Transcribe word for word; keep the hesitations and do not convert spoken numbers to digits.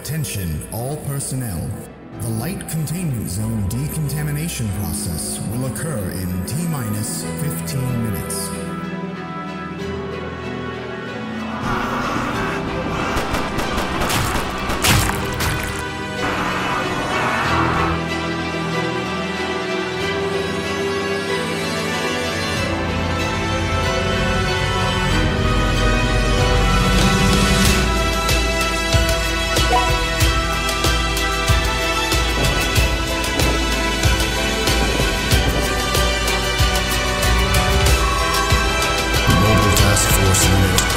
Attention, all personnel. The light containment zone decontamination process will occur in T-minus fifteen minutes. Task Force Unit